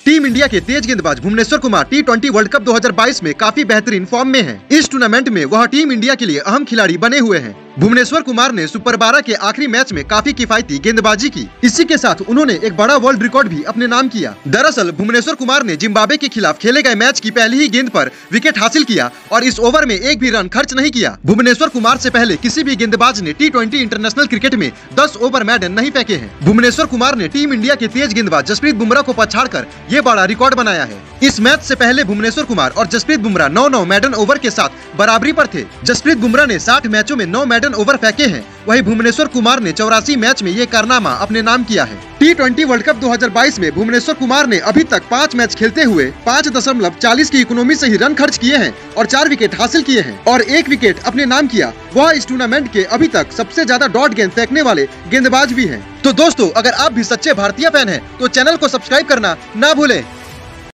Team India के तेज गेंदबाज Bhuvneshwar Kumar T20 world cup 2022 में काफी बेहतरीन फॉर्म में हैं। इस टूर्नामेंट में वह टीम इंडिया के लिए अहम खिलाड़ी बने हुए हैं। भुवनेश्वर कुमार ने सुपर 12 के आखिरी मैच में काफी किफायती गेंदबाजी की। इसी के साथ उन्होंने एक बड़ा वर्ल्ड रिकॉर्ड भी अपने नाम किया। दरअसल भुवनेश्वर कुमार ने जिम्बाब्वे के खिलाफ खेले गए मैच की पहली ही गेंद पर विकेट हासिल किया और इस ओवर में एक भी रन खर्च नहीं किया। भुवनेश्वर कुमार से पहले किसी भी गेंदबाज ने T20 इंटरनेशनल क्रिकेट में 10 ओवर मैडन नहीं फेंके हैं। भुवनेश्वर कुमार ने टीम इंडिया के तेज गेंदबाज जसप्रीत बुमराह को पछाड़कर ये बड़ा रिकॉर्ड बनाया है। इस मैच से पहले भुवनेश्वर कुमार और जसप्रीत बुमराह 9-9 मैडन ओवर के साथ बराबरी पर थे। जसप्रीत बुमराह ने 60 मैचों में 9 मैडन ओवर फेंके हैं, वहीं भुवनेश्वर कुमार ने 84 मैच में ये कारनामा अपने नाम किया है। T20 वर्ल्ड कप 2022 में भुवनेश्वर कुमार ने अभी तक 5 मैच खेलते हुए 5.40 की इकोनॉमी से ही रन खर्च किए हैं और 4 विकेट हासिल किए हैं और 1 विकेट अपने नाम किया। वह इस टूर्नामेंट के अभी तक सबसे ज्यादा डॉट गेंद फेंकने वाले गेंदबाज भी हैं। तो दोस्तों, अगर आप भी सच्चे भारतीय फैन हैं तो चैनल को सब्सक्राइब करना ना भूलें।